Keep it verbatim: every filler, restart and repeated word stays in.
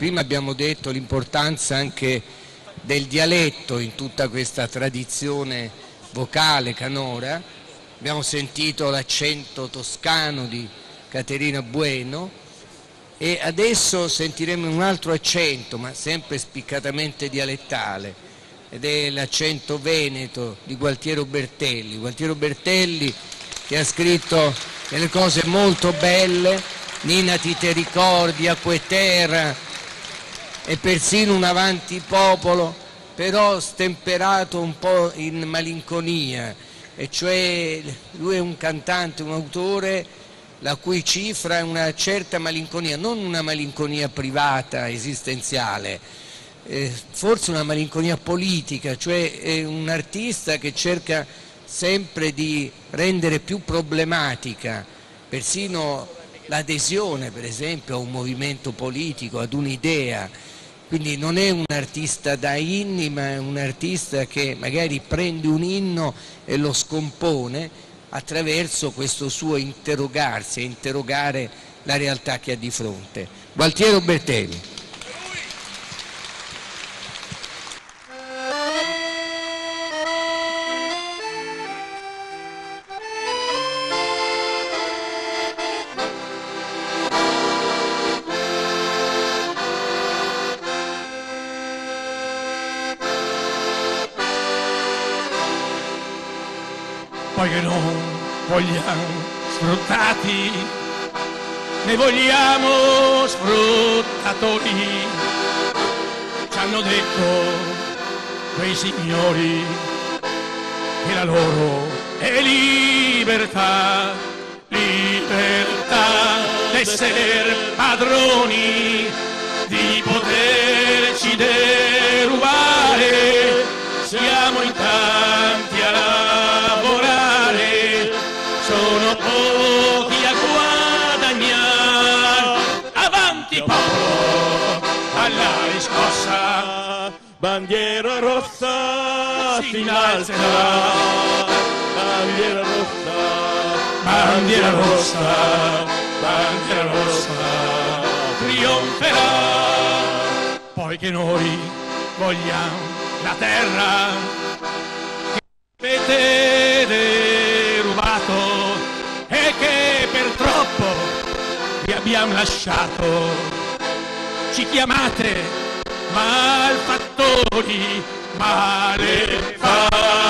prima abbiamo detto l'importanza anche del dialetto in tutta questa tradizione vocale canora, abbiamo sentito l'accento toscano di Caterina Bueno e adesso sentiremo un altro accento, ma sempre spiccatamente dialettale, ed è l'accento veneto di Gualtiero Bertelli. Gualtiero Bertelli che ha scritto delle cose molto belle, Nina ti te ricordi, Acqueterra e persino un Avantipopolo, però stemperato un po' in malinconia, e cioè lui è un cantante, un autore la cui cifra è una certa malinconia, non una malinconia privata, esistenziale, eh, forse una malinconia politica, cioè è un artista che cerca sempre di rendere più problematica persino l'adesione, per esempio, a un movimento politico, ad un'idea. Quindi non è un artista da inni, ma è un artista che magari prende un inno e lo scompone attraverso questo suo interrogarsi e interrogare la realtà che ha di fronte. Gualtiero Bertelli. Poi che non vogliamo sfruttati, ne vogliamo sfruttatori, ci hanno detto quei signori che la loro è libertà, libertà d'essere padroni, di poterci derubare, siamo in tanti a lavorare, sono pochi a guadagnare, avanti popolo, alla riscossa, bandiera rossa si innalzerà, bandiera rossa, bandiera rossa, bandiera rossa, trionferà, poi che noi vogliamo la terra che avete derubato e che per troppo vi abbiamo lasciato, ci chiamate malfattori, malefattori.